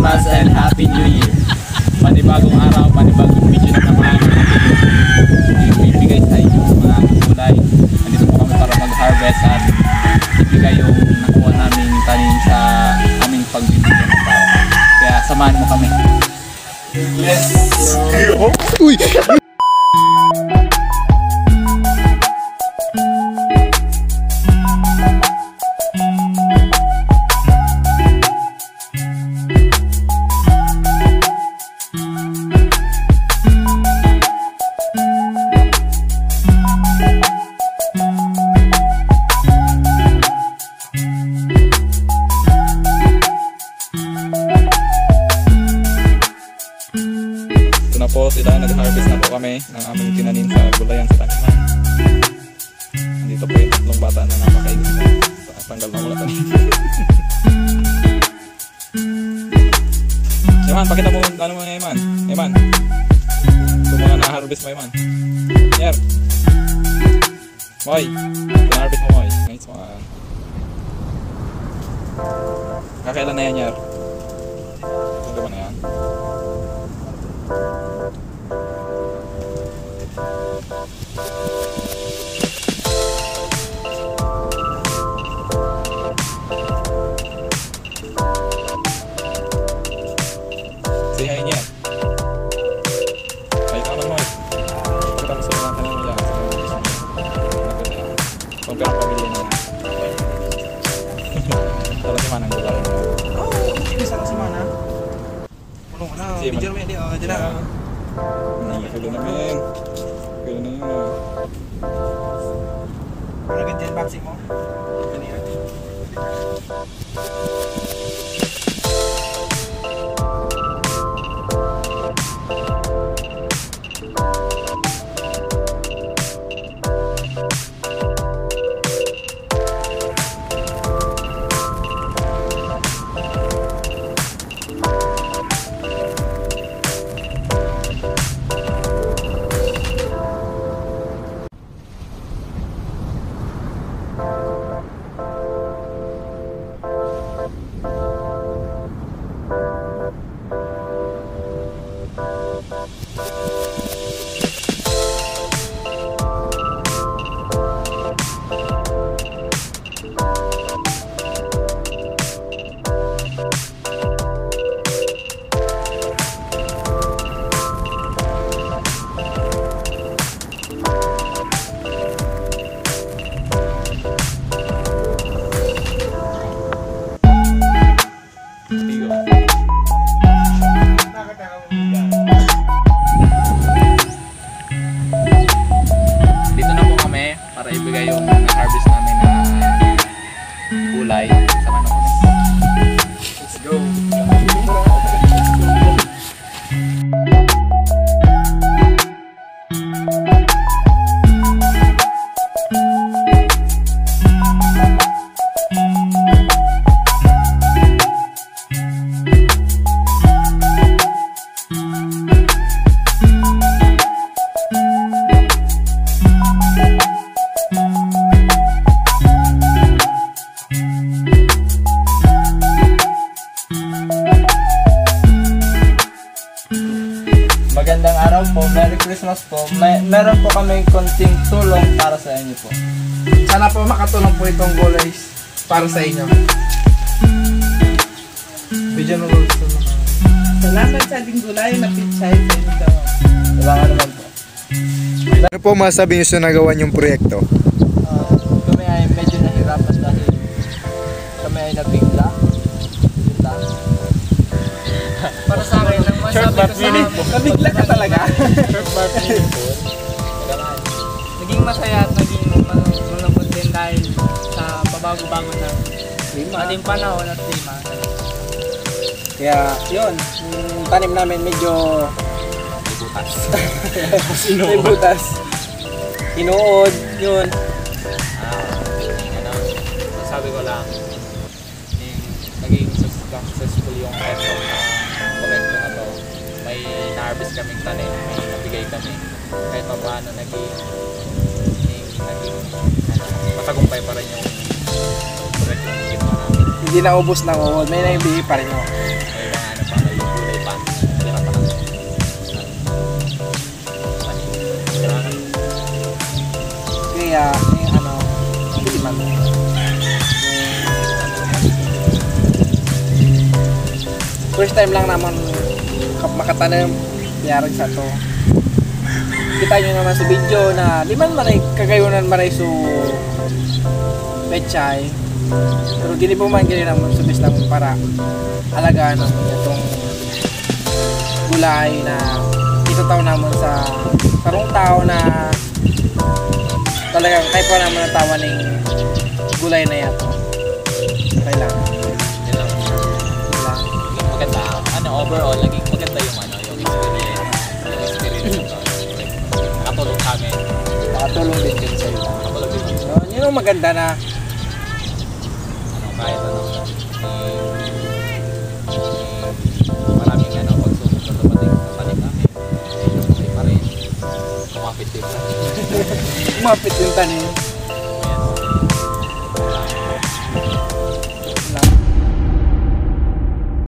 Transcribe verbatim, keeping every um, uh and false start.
Christmas and Happy New Year. Panibagong araw, panibagong video na naman. Ibigay sa inyo mga kulay. Nandito po kami para mag-harvest at ibigay yung nakuha namin tanim sa aming pagbibigyan ng tao. Kaya samahan mo kami. Let's go! Uy! Po sila, nag-harvest na po kami ng aming tinanim sa gulayan sa taniman. Nandito po yung tatlong bata na napakainis na tanggal na mula tanim. Eman, pakita mo ano mo na Eman. Eman, ito mga na-harvest mo Eman. Yer Moy, na-harvest mo Moy. Nice one. Kakailan na yan Yer? Ito ba na yan? Say hi niya. Hi ka naman. Kita mo sa mga tanong nila. Kung kaya pamilya niya. Tara si Manang gulay. Oh, bisa ka si Mana. Pulong ka na. Bidyan mo yan di. O, dyan na. Kaya namin. Kaya na yun. Ano ganyan boxing mo? Kanina. Dito na po kami para ibigay yung harvest namin na gulay. Sama na po. Let's go! Magandang araw po, Merry Christmas po. May, meron po kami konting tulong para sa inyo po. Sana po makatulong po itong gulay para sa inyo. Bidyan mo gusto mo. Salamat sa ating gulay na pichay sa inyo daw. Wala nga naman po. Ano po masabi niyo sa nagawa niyong proyekto? Uh, kami ay medyo nahirapan dahil kami ay nabigla. Yun lang. Para sa akin, ang masabi ko sa Nabigla ka talaga. naging masaya at naging malambot din dahil sa pabago-bago ng ating panahon at klima. Kaya yun, yung tanim namin medyo Butas. may butas. Inuod, yun. Ah, ano, sabi ko lang, yung naging successful yung effort na proyekto na to. May na-harvest kaming tanim, may nabigay kami. Kahit pa paano naging, naging ano, matagumpay pa rin yung proyekto na ginawa namin. Hindi na ubos ng uod, may naibigay pa rin mo. May mga ano pa. Kaya, yung ano, hindi man. First time lang naman kap- makatanim, piyarag sa to. Kita nyo naman sa video na di man manay kagayunan maray so pechay. Pero gini po man gini naman subis naman para alagaan naman itong gulay na itataw naman sa sarong tao na talagang kaya pa naman ang tawa ng gulay na yato. Kailangan. Yun lang. Naging maganda. Ano, overall, naging maganda yung ano, yung experience. Yung experience ko. Nakatulong kami. Nakatulong din din sa'yo. Nakatulong din kami. So, yun ang maganda na Ano, kahit ano. eh, eh, Maraming ano, pagsubok na dumating sa panig namin. Okay pa rin. Kumapit din sa umapit yung tanim.